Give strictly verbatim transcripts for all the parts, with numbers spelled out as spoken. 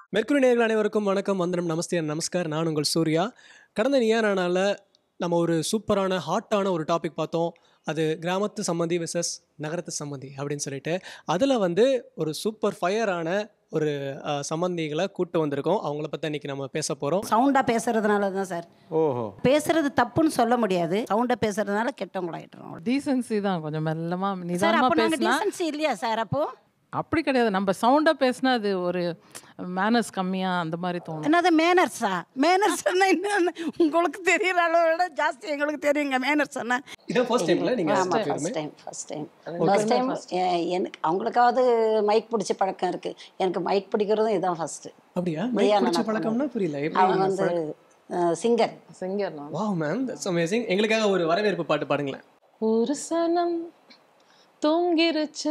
Mercury நேயர்கள் அனைவருக்கும் வணக்கம், வந்தனம், நமஸ்தே, நமஸ்கார். நான் உங்கள் சூர்யா. கடந்த நீயா நானால நம்ம ஒரு சூப்பரான ஹாட்டான ஒரு டாபிக் பார்த்தோம். அது கிராமத்து சம்மந்தி விசஸ் நகரத்து சம்மந்தி அப்படின்னு சொல்லிட்டு, அதில் வந்து ஒரு சூப்பர் ஃபயரான ஒரு அஹ், சம்மந்திகளை கூட்டு வந்திருக்கோம். அவங்கள பற்றி இன்னைக்கு நம்ம பேச போகிறோம். சவுண்டா பேசுறதுனால தான் சார். ஓஹோ, பேசுறது தப்புன்னு சொல்ல முடியாது. சவுண்டா பேசுறதுனால கெட்டவங்களாயிட்டுறோம் டீசன்சி தான். கொஞ்சம் மெல்லமா சார். நிதானமா அப்போ நாங்கள் பேசினா டீசன்சி இல்லையா சார்? அப்போ அப்படி கிடையாது. நம்ம சவுண்டா பேசினா அது ஒரு மேனர்ஸ் கம்மியா அந்த மாதிரி தோணும். என்னது மேனர்ஸா? மேனர்ஸ் என்ன? உங்களுக்கு தெரியற அளவோட ஜாஸ்தி எங்களுக்கு தெரியுங்க மேனர்ஸ் என்ன. இதான் ஃபர்ஸ்ட் டைம்ல நீங்கள் ஆமாம், first time first time first time எனக்கு அவங்களுக்காவது மைக் பிடிச்ச பழக்கம் இருக்கு. எனக்கு மைக் பிடிக்கிறதும் இதுதான் ஃபர்ஸ்ட். அப்படியா? நீயா பிடிச்ச நானா பழக்கம்னா புரியல. அவங்க வந்து சிங்கர். சிங்கர் நான். Wow ma'am, that's amazing. எங்களுக்காக ஒரு வரவேற்பு பாட்டு பாடுங்களேன். ஒரு சனம் தூங்கிருச்சு,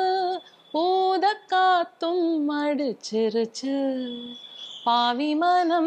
ஊத காத்தும் அடிச்சிருச்சு, பாவி மனம்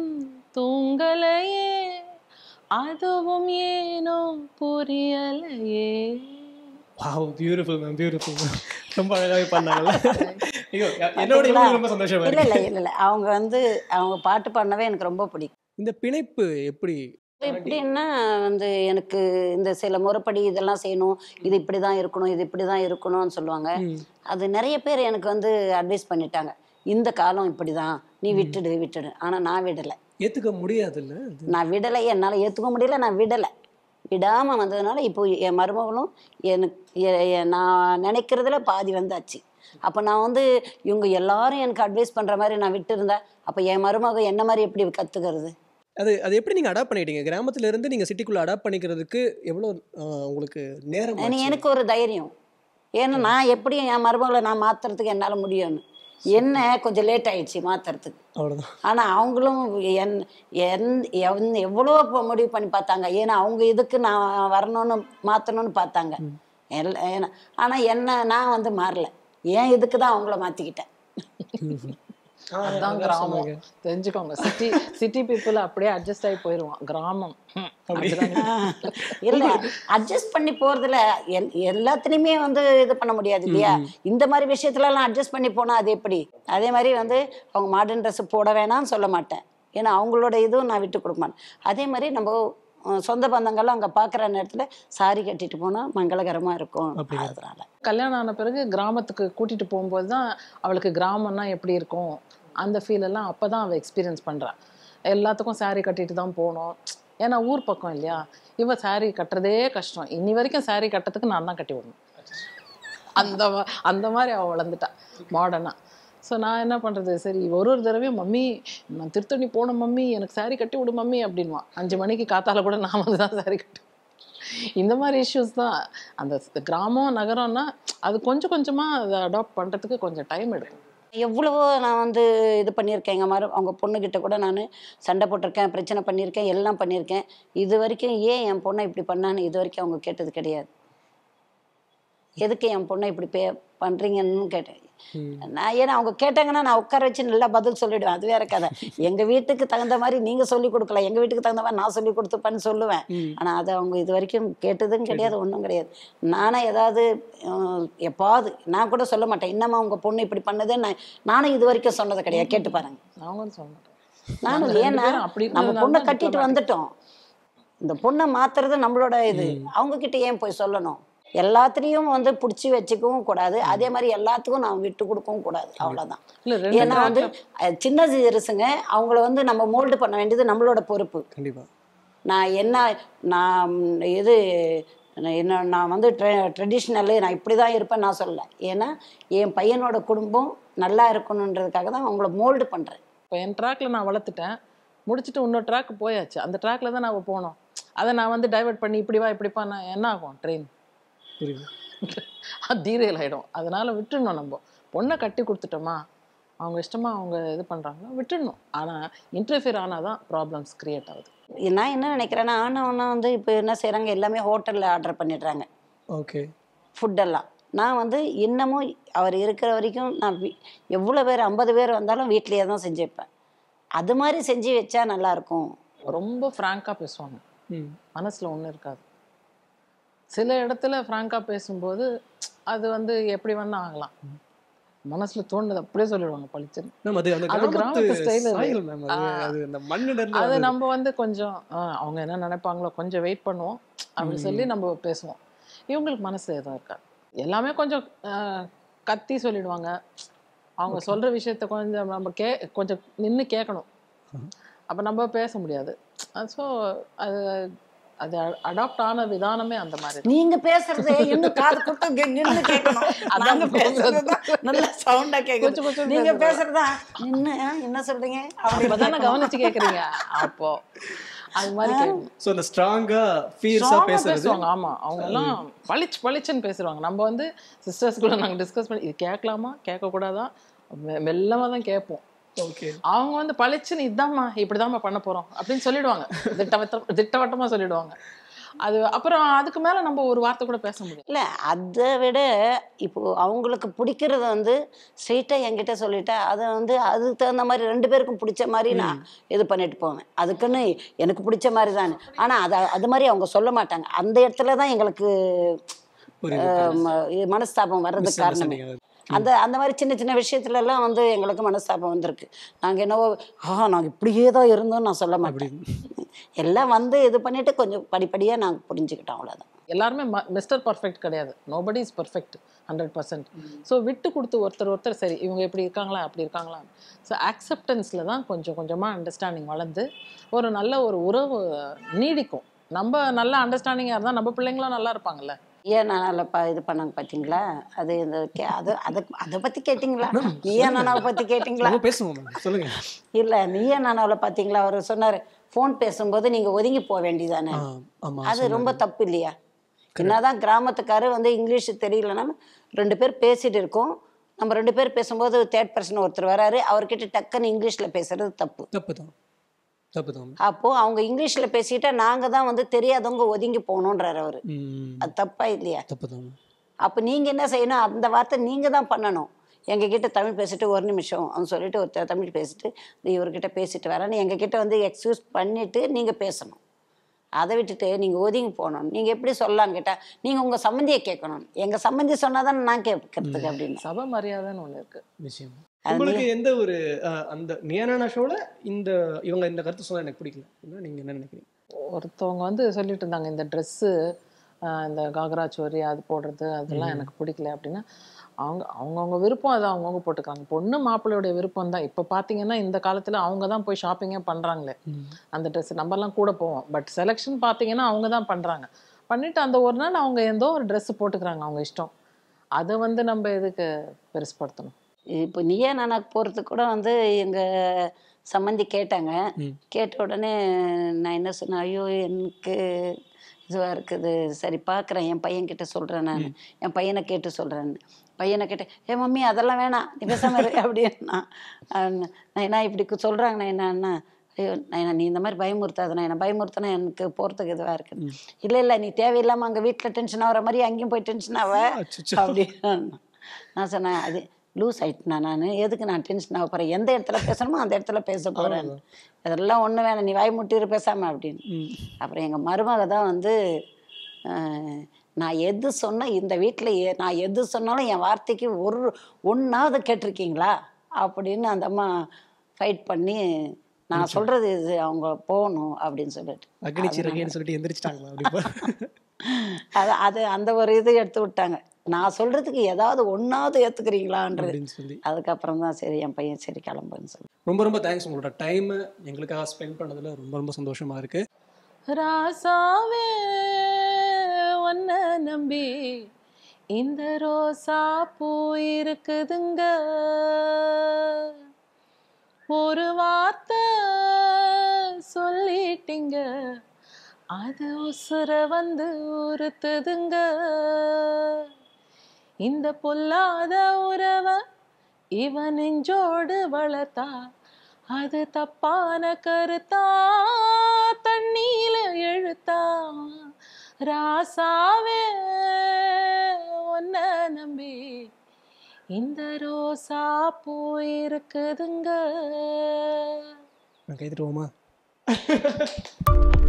தூங்கலையே, அதுவும் ஏனோ புரியலையே. Wow, beautiful ma'am, beautiful ma'am. ரொம்ப அழகாகவே பண்ணாங்கல்ல. ஐயோ, என்னோட இவங்களுக்கு ரொம்ப சந்தோஷமா இல்லை இருக்கு. இல்லை இல்லை இல்லை அவங்க வந்து அவங்க பாட்டு பாடினவே எனக்கு ரொம்ப பிடிக்கும். இந்த பிணைப்பு எப்படி? எப்படின்னா வந்து எனக்கு இந்த சில முறைப்படி இதெல்லாம் செய்யணும், இது இப்படி தான் இருக்கணும், இது இப்படி தான் இருக்கணும்னு சொல்லுவாங்க. அது நிறைய பேர் எனக்கு வந்து அட்வைஸ் பண்ணிட்டாங்க. இந்த காலம் இப்படி தான், நீ விட்டுடு விட்டுடு. ஆனால் நான் விடலை. ஏத்துக்க முடியாதுல்ல அது. நான் விடலை, என்னால் ஏற்றுக்க முடியல, நான் விடலை. விடாமல் வந்ததுனால இப்போ என் மருமகளும் எனக்கு எ- எ- நான் நினைக்கிறதுல பாதி வந்தாச்சு. அப்போ நான் வந்து இவங்க எல்லாரும் எனக்கு அட்வைஸ் பண்ணுற மாதிரி நான் விட்டு இருந்தேன். அப்போ என் மருமக என்ன மாதிரி எப்படி கற்றுக்கிறது? அது அது எப்படி நீங்க அடாப்ட் பண்ணிட்டீங்க? கிராமத்துல இருந்து நீங்க சிட்டிக்குள்ள அடாப்ட் பண்ணிக்கிறதுக்கு எவ்வளவு ஆஹ், உங்களுக்கு நேரம் நீ ஆச்சு? எனக்கு ஒரு தைரியம். ஏன்னா நான் எப்படி என் மருமகளை நான் மாற்றுறதுக்கு என்னால் முடியும்னு. என்ன கொஞ்சம் லேட் ஆயிடுச்சு மாற்றுறதுக்கு. அவ்வளவுதான். ஆனால் அவங்களும் என் எந் எந் எவ்வளோ இப்போ முடிவு பண்ணி பார்த்தாங்க. ஏன்னா அவங்க இதுக்கு நான் வரணும்னு மாற்றணும்னு பார்த்தாங்க. எல்ல ஏன்னா ஆனால் என்ன நான் வந்து மாறல. ஏன் இதுக்கு தான் அவங்கள மாற்றிக்கிட்டேன். அதுதான் கிராமம். தெரிஞ்சுக்கோங்க. சிட்டி சிட்டி பீப்புள் அப்படியே அட்ஜஸ்ட் ஆகி போயிடுவான். கிராமம் இல்லை, அட்ஜஸ்ட் பண்ணி போகிறதுல எல் எல்லாத்துலேயுமே வந்து இது பண்ண முடியாது இல்லையா? இந்த மாதிரி விஷயத்துலலாம் அட்ஜஸ்ட் பண்ணி போனால் அது எப்படி? அதே மாதிரி வந்து அவங்க மாடர்ன் ட்ரெஸ் போட வேணாம்னு சொல்ல மாட்டேன். ஏன்னா அவங்களோட இதுவும் நான் விட்டு கொடுக்க மாட்டேன். அதே மாதிரி நம்ம அஹ், சொந்த பந்தங்கள்லாம் அங்கே பார்க்குற நேரத்தில் சாரி கட்டிட்டு போனால் மங்களகரமாக இருக்கும். அதனால கல்யாணம் ஆன பிறகு கிராமத்துக்கு கூட்டிட்டு போகும்போது தான் அவளுக்கு கிராமம்னா எப்படி இருக்கும் அந்த ஃபீல் எல்லாம் அப்பதான் அவள் எக்ஸ்பீரியன்ஸ் பண்றான். எல்லாத்துக்கும் saree கட்டிட்டு தான் போகணும். ஏன்னா ஊர் பக்கம் இல்லையா, இவ saree கட்டுறதே கஷ்டம். இனி வரைக்கும் saree கட்டுறதுக்கு நான் தான் கட்டி விடணும். அந்த மா- அந்த மாதிரி அவள் வளர்ந்துட்டா மாடர்னா. ஸோ நான் என்ன பண்றது, சரி ஒரு ஒரு தடவையும் மம்மி நான் திருத்தணி போன மம்மி எனக்கு saree கட்டி விடு மம்மி அப்படின்வான். அஞ்சு மணிக்கு காத்தால கூட நான் வந்து தான் saree கட்டி. இந்த மாதிரி இஷ்யூஸ் தான். அந்த ஸ்- கிராமம் நகரம்னா அது கொஞ்சம் கொஞ்சமா அதை அடாப்ட் பண்றதுக்கு கொஞ்சம் டைம் எடுக்கும். எவ்வளவோ நான் வந்து இது பண்ணியிருக்கேன். எங்கள் மாதிரி அவங்க பொண்ணுக்கிட்ட கூட நான் சண்டை போட்டிருக்கேன், பிரச்சனை பண்ணியிருக்கேன், எல்லாம் பண்ணியிருக்கேன். இது வரைக்கும் ஏன் என் பொண்ணை இப்படி பண்ணான்னு இது வரைக்கும் அவங்க கேட்டது கிடையாது. எதுக்கு என் பொண்ணை இப்படி பே பண்ணுறீங்கன்னு கேட்டேன் நான். ஏன்னா அவங்க கேட்டாங்கன்னா நான் உட்கார வச்சு நல்லா பதில் சொல்லிவிடுவேன். அது வேற கதை. எங்கள் வீட்டுக்கு தகுந்த மாதிரி நீங்கள் சொல்லி கொடுக்கல, எங்கள் வீட்டுக்கு தகுந்த மாதிரி நான் சொல்லி கொடுத்துப்பேன்னு சொல்லுவேன். ஆனால் அது அவங்க இது வரைக்கும் கேட்டதும் கிடையாது, ஒன்றும் கிடையாது. நானே ஏதாவது அஹ், எப்பாவது நான் கூட சொல்ல மாட்டேன், என்னம்மா உங்கள் பொண்ணு இப்படி பண்ணுதுன்னு நான் நானும் இது வரைக்கும் சொன்னது கிடையாது. கேட்டு பாருங்க. நாங்களும் சொல்ல மாட்டோம். நானும் நாங்க ரெண்டு ஏன்னா பேரும் அப்படி நம்ம இருந்ததுனால பொண்ணை தான் கட்டிட்டு diplomatic. வந்துட்டோம். இந்த பொண்ணை மாத்துறது நம்மளோட இது. அவங்க கிட்ட ஏன் போய் சொல்லணும்? எல்லாத்துலேயும் வந்து பிடிச்சி வச்சுக்கவும் கூடாது, அதே மாதிரி எல்லாத்துக்கும் நான் விட்டு கொடுக்கவும் கூடாது. அவ்வளோதான். இல்ல ரெண்டு ஏன்னா வந்து அஹ், சின்ன சிறுசுங்க அவங்கள வந்து நம்ம மோல்டு பண்ண வேண்டியது நம்மளோட பொறுப்பு. கண்டிப்பா. நான் என்ன நான் இது என்ன நான் வந்து ட்ரெ ட்ரெடிஷ்னலு நான் இப்படி தான் இருப்பேன் நான் சொல்லலை. ஏன்னா என் பையனோட குடும்பம் நல்லா இருக்கணுன்றதுக்காக தான் அவங்கள மோல்டு பண்ணுறேன். இப்போ என் ட்ராக்ல நான் வளர்த்துட்டேன், முடிச்சுட்டு இன்னொரு ட்ராக் போயாச்சு. அந்த ட்ராக்ல தான் நான் போனோம். அதை நான் வந்து டைவர்ட் பண்ணி இப்படி வா இப்படிப்பா நான் என்ன ஆகும், ட்ரெயின் புரியுது. அது டீரெயில் ஆகிடும். அதனால விட்டுடணும். நம்ம பொண்ணை கட்டி கொடுத்துட்டோமா, அவங்க இஷ்டமா அவங்க இது பண்றாங்களோ விட்டுடணும். ஆனால் இன்டர்ஃபியர் ஆனால் தான் ப்ராப்ளம்ஸ் கிரியேட் ஆகுது. நான் என்ன நினைக்கிறேன்னா, ஆனவனா வந்து இப்போ என்ன செய்கிறாங்க, எல்லாமே ஹோட்டலில் ஆர்டர் பண்ணிடுறாங்க ஓகே. ஃபுட்டெல்லாம். நான் வந்து இன்னமும் அவர் இருக்கிற வரைக்கும் நான் வீ எவ்வளோ பேர் ஐம்பது பேர் வந்தாலும் வீட்லேயே தான் செஞ்சு வைப்பேன். அது மாதிரி செஞ்சு வச்சா நல்லாயிருக்கும். ரொம்ப ஃப்ராங்காக பேசுவாங்க, ம். மனசில் ஒன்றும் இருக்காது. சில இடத்துல ஃப்ராங்காக பேசும்போது அது வந்து எப்படி வேணா ஆகலாம். மனசுல தோணுது அப்படியே சொல்லிடுவாங்க பளிச்சுன்னு. மேம் அது அந்த அது கிராமத்து கிராமத்து ஸ்டைல் அது. சாயல் மேம். அது அது அந்த மண்ணிடர்ல அது அது நம்ம வந்து கொஞ்சம் ஆ, அவங்க என்ன நினைப்பாங்களோ கொஞ்சம் வெயிட் பண்ணுவோம் அப்படி சொல்லி நம்ம பேசுவோம். இவங்களுக்கு மனசு எதுவும் இருக்காது. எல்லாமே கொஞ்சம் ஆ, கத்தி சொல்லிடுவாங்க. அவங்க சொல்ற விஷயத்த கொஞ்சம் நம்ம கே கொஞ்சம் நின்று கேட்கணும். அப்போ நம்ம பேச முடியாது. ஸோ அது அது அடாப்ட் ஆன விதானமே அந்த மாதிரி தான். நீங்க பேசுறது இன்னும் காது கொடுத்து நின்று கேட்கணும். நாங்க பேசுறது நல்ல சவுண்டா கேக்குது. கொச்சு கொச்சுன்னு நீங்க பேசுறது. பேசுறதா நின்னு ஆ, என்ன சொல்றீங்க அப்பதானே கவனிச்சு கேக்குறீங்க. அப்போ அது மாதிரி கேட்கணும். ஸோ அந்த ஸ்ட்ராங்கா ஃபீர்ஸா ஸ்ட்ராங்கா பேசுறது. பேசுவாங்க. ஆமா, அவங்க எல்லாம் பளிச்சு பளிச்சுன்னு பேசுவாங்க. நம்ம வந்து சிஸ்டர்ஸ்குள்ள நாங்க டிஸ்கஸ் பண்ணி இது கேட்கலாமா கேட்க கூடாதா மெ- மெல்லமா தான் கேட்போம். ஓகே. அவங்க வந்து பளிச்சுன்னு இதாம்மா இப்படிதாம்மா பண்ண போறோம் அப்படின்னு சொல்லிடுவாங்க. திட்டவட்ட திட்டவட்டமா சொல்லிடுவாங்க. அது அப்புறம் அதுக்கு மேல நம்ம ஒரு வார்த்தை கூட பேச முடியாது. இல்ல அதை விட இப்போ அவங்களுக்கு பிடிக்கிறது வந்து ஸ்ட்ரெயிட்டா என்கிட்ட சொல்லிட்டா அதை வந்து அதுக்கு தகுந்த மாதிரி ரெண்டு பேருக்கும் பிடிச்ச மாதிரி நான் இது பண்ணிட்டு போவேன். அதுக்குன்னு எனக்கு பிடிச்ச மாதிரி தான். ஆனா அது அது மாதிரி அவங்க சொல்ல மாட்டாங்க. அந்த இடத்துல தான் எங்களுக்கு புரியுது. அஹ், ம- இது மனஸ்தாபம் வர்றதுக்கு காரணமே. Misunderstanding. அந்த அந்த மாதிரி சின்ன சின்ன விஷயத்துல எல்லாம் வந்து எங்களுக்கு மனஸ்தாபம் வந்திருக்கு. நாங்க என்னவோ ஆ நாங்க இப்படியே தான் இருந்தோம் நான் சொல்ல மாட்டேன். எல்லாம் வந்து இது பண்ணிட்டு கொஞ்சம் படிப்படியா நாங்க புரிஞ்சுக்கிட்டோம், அவ்வளவுதான். எல்லாருமே மிஸ்டர் பர்ஃபெக்ட் கிடையாது. Nobody is perfect hundred percent. So விட்டு கொடுத்து ஒருத்தர் ஒருத்தர் சரி இவங்க இப்படி இருக்காங்களா அப்படி இருக்காங்களா. ஸோ அக்செப்டன்ஸில் தான் கொஞ்சம் கொஞ்சமாக அண்டர்ஸ்டாண்டிங் வளர்ந்து ஒரு நல்ல ஒரு உறவு நீடிக்கும். நம்ம நல்ல அண்டர்ஸ்டாண்டிங்காக இருந்தால் நம்ம பிள்ளைங்களும் நல்லா இருப்பாங்கல்ல. ஏன் நானால பா இது பண்ணாங்க பார்த்தீங்களா? அது இந்த கே அது அதை அதை பற்றி கேட்டிங்களா? நீயா நானாவை பற்றி கேட்டிங்களா? நம்ம பேசுவோம் மேம். சொல்லுங்க. இல்லை, நீயா நானாவில் பார்த்தீங்களா? அவர் சொன்னார் ஃபோன் பேசும்போது நீங்கள் ஒதுங்கி போக வேண்டியதானே. ஆ, ஆமா. அது ரொம்ப தப்பு இல்லையா? என்னதான் கிராமத்துக்காரர் வந்து இங்கிலீஷ் தெரியலனாலும் ரெண்டு பேர் பேசிட்டு இருக்கோம். நம்ம ரெண்டு பேர் பேசும்போது தேர்ட் பர்சன் ஒருத்தர் வராரு, அவர்கிட்ட டக்குன்னு இங்கிலீஷில் பேசுறது தப்பு. தப்பு தான். தப்பு தான். அப்போது அவங்க இங்கிலீஷில் பேசிட்டா நாங்கள் தான் வந்து தெரியாதவங்க ஒதுங்கி போகணுன்றார் அவர். ம். அது தப்பா இல்லையா? தப்பு தான். அப்போ நீங்கள் என்ன செய்யணும்? அந்த வார்த்தை நீங்கள் தான் பண்ணணும். எங்ககிட்ட தமிழ் பேசிட்டு ஒரு நிமிஷம் அவன் சொல்லிட்டு ஒரு தமிழ் பேசிட்டு இவர்கிட்ட பேசிட்டு வரேன்னு எங்ககிட்ட வந்து எக்ஸ்கியூஸ் பண்ணிவிட்டு நீங்கள் பேசணும். அதை விட்டுட்டு நீங்கள் ஒதுங்கி போகணும். நீங்கள் எப்படி சொல்லலான்னு கேட்டால் நீங்கள் உங்கள் சம்மந்தியை கேட்கணும். எங்கள் சம்மந்தி சொன்னால் தானே நான் கேட்கறதுக்கு அப்படின்னு. சபை மரியாதைன்னு ஒன்று இருக்குது. விஷயம். உங்களுக்கு எந்த ஒரு அஹ், அந்த நியா நானா ஷோல இந்த இவங்க இந்த கருத்து சொன்னா எனக்கு பிடிக்கல அப்படின்னா நீங்க என்ன நினைக்கிறீங்க? ஒருத்தவங்க வந்து சொல்லிட்டு இருந்தாங்க இந்த ட்ரெஸ்ஸு இந்த காக்ரா சோரி அது போடுறது அதெல்லாம் எனக்கு பிடிக்கல அப்படின்னா அவங்க அவங்கவுங்க விருப்பம் அதை அவங்கவுங்க போட்டுக்காங்க. பொண்ணு மாப்பிள்ளையோடைய விருப்பம் தான். இப்போ பார்த்தீங்கன்னா இந்த காலத்தில் அவங்க தான் போய் ஷாப்பிங்கே பண்ணுறாங்களே அந்த ட்ரெஸ். நம்மலாம் கூட போவோம். பட் செலெக்ஷன் பார்த்தீங்கன்னா அவங்க தான் பண்ணுறாங்க. பண்ணிவிட்டு அந்த ஒரு நாள் அவங்க ஏதோ ஒரு ட்ரெஸ்ஸு போட்டுக்கிறாங்க அவங்க இஷ்டம். அதை வந்து நம்ம எதுக்கு பெருசுப்படுத்தணும்? இப்போ நீயா நானாக்கு போகிறதுக்கு கூட வந்து எங்கள் சம்மந்தி கேட்டாங்க. கேட்ட உடனே நான் என்ன சொன்னேன், ஐயோ எனக்கு இதுவாக இருக்குது, சரி பார்க்குறேன், என் பையன்கிட்ட சொல்கிறேன், நான் என் பையனை கேட்டு சொல்கிறேன்னு. பையனை கேட்டேன், ஏ மம்மி அதெல்லாம் வேணாம் நீ பேசாம இரு அப்படின்னா. நான் என்ன இப்படி சொல்கிறாங்க நான் என்னன்னா, ஐயோ நான் நீ இந்த மாதிரி பயமுறுத்தாது, நான் என்ன பயமுறுத்தினா எனக்கு போகிறதுக்கு இதுவாக இருக்குது. இல்லை இல்லை நீ தேவையில்லாமல் அங்கே வீட்டில் டென்ஷன் ஆகிற மாதிரி அங்கேயும் போய் டென்ஷன் ஆவ அப்படின்னு நான் சொன்னேன். அது லூஸ் ஆயிட்டுனா நான் எதுக்கு நான் டென்ஷன் ஆக போகிறேன், எந்த இடத்துல பேசணுமோ அந்த இடத்துல பேச போகிறேன், அதெல்லாம் ஒன்றும் வேணாம் நீ வாய் முட்டிரு பேசாமல் அப்படின்னு. அப்புறம் எங்கள் மருமக தான் வந்து நான் எது சொன்னேன் இந்த வீட்டில் நான் எது சொன்னாலும் என் வார்த்தைக்கு ஒரு ஒன்றாவது கேட்டிருக்கீங்களா அப்படின்னு அந்த அம்மா ஃபைட் பண்ணி நான் சொல்கிறது இது அவங்க போகணும் அப்படின்னு சொல்லிட்டு அக்னிச்சிறகேன்னு சொல்லிட்டு எந்திரிச்சிட்டாங்களா அப்படி? அது அது அந்த ஒரு இது எடுத்து விட்டாங்க. நான் சொல்கிறதுக்கு ஏதாவது ஒன்றாவது ஏற்றுக்கிறீங்களான்றது. அதுக்கப்புறம் தான் சரி என் பையன் சரி கிளம்புன்னு சொல்லி. ரொம்ப ரொம்ப தேங்க்ஸ். உங்களோட டைமை எங்களுக்காக ஸ்பெண்ட் பண்ணதில் ரொம்ப ரொம்ப சந்தோஷமாக இருக்குது. ராசாவே ஒன்ன நம்பி இந்த ரோசா பூ இருக்குதுங்க, ஒரு வார்த்தை சொல்லிட்டீங்க அது உசுர வந்து உறுத்துதுங்க, இந்த பொல்லாத உறவ இவன் நெஞ்சோடு வளர்த்தா அது தப்பான கருத்தா தண்ணீல எழுத்தா, ராசாவே ஒன்ன நம்பி இந்த ரோசா பூ இருக்குதுங்க. நான் கைதுட்டுவோமா?